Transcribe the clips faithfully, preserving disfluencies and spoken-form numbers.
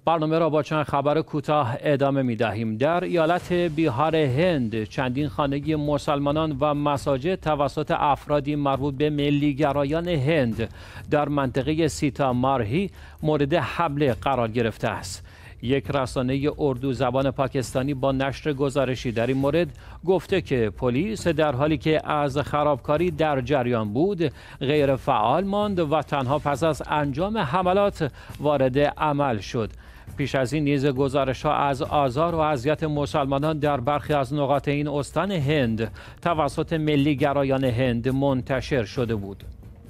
برنامه را با چند خبر کوتاه ادامه می دهیم. در ایالت بیهار هند چندین خانگی مسلمانان و مساجد توسط افرادی مربوط به ملیگرایان هند در منطقه سیتامارهی مورد حمله قرار گرفته است. یک رسانه اردو زبان پاکستانی با نشر گزارشی در این مورد گفته که پلیس در حالی که از خرابکاری در جریان بود غیر فعال ماند و تنها پس از انجام حملات وارد عمل شد. پیش از این نیز گزارش‌ها از آزار و اذیت مسلمانان در برخی از نقاط این استان هند توسط ملیگرایان هند منتشر شده بود.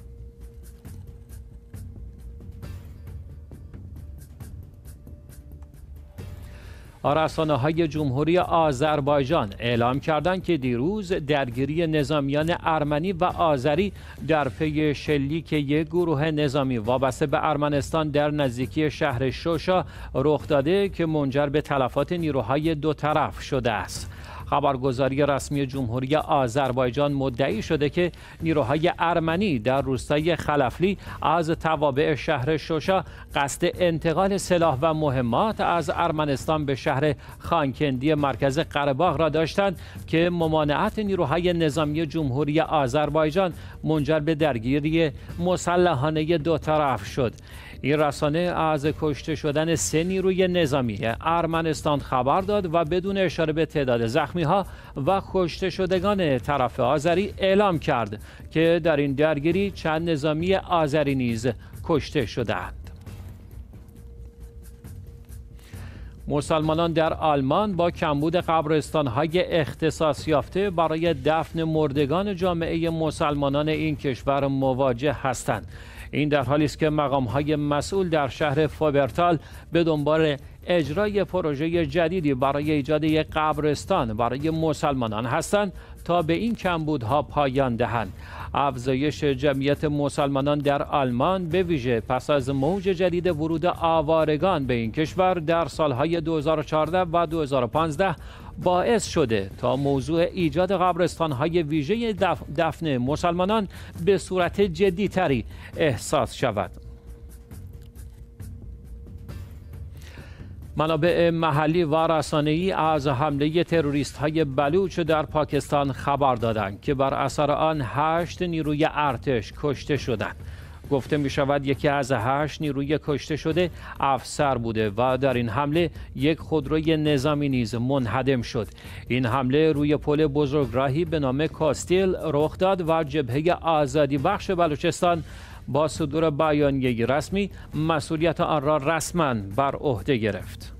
رسانه‌های جمهوری آذربایجان اعلام کردند که دیروز درگیری نظامیان ارمنی و آذری در پی شلیک یک گروه نظامی وابسته به ارمنستان در نزدیکی شهر شوشا رخ داده که منجر به تلفات نیروهای دو طرف شده است. خبرگزاری رسمی جمهوری آذربایجان مدعی شده که نیروهای ارمنی در روستای خلفلی از توابع شهر شوشا قصد انتقال سلاح و مهمات از ارمنستان به شهر خانکندی مرکز قره‌باغ را داشتند که ممانعت نیروهای نظامی جمهوری آذربایجان منجر به درگیری مسلحانه دو طرف شد. این رسانه از کشته شدن سه نیروی نظامی ارمنستان خبر داد و بدون اشاره به تعداد زخمی‌ها و کشته شدگان طرف آذری اعلام کرد که در این درگیری چند نظامی آذری نیز کشته شدند. مسلمانان در آلمان با کمبود قبرستان‌های اختصاص یافته برای دفن مردگان جامعه مسلمانان این کشور مواجه هستند. این در حالی است که مقام‌های مسئول در شهر فوبرتال به دنبال اجرای پروژه جدیدی برای ایجاد یک قبرستان برای مسلمانان هستند تا به این کمبودها پایان دهند. افزایش جمعیت مسلمانان در آلمان به ویژه پس از موج جدید ورود آوارگان به این کشور در سالهای دو هزار و چهارده و دو هزار و پانزده باعث شده تا موضوع ایجاد قبرستان‌های ویژه دفن مسلمانان به صورت جدی‌تری احساس شود. منابع محلی و رسانه‌ای از حمله تروریست‌های بلوچ در پاکستان خبر دادند که بر اثر آن هشت نیروی ارتش کشته شدند. گفته می شود یکی از هشت نیروی کشته شده افسر بوده و در این حمله یک خودروی نظامی نیز منهدم شد. این حمله روی پل بزرگراهی به نام کاستیل رخ داد و جبهه آزادی بخش بلوچستان با صدور بیانیه رسمی مسئولیت آن را رسما بر عهده گرفت.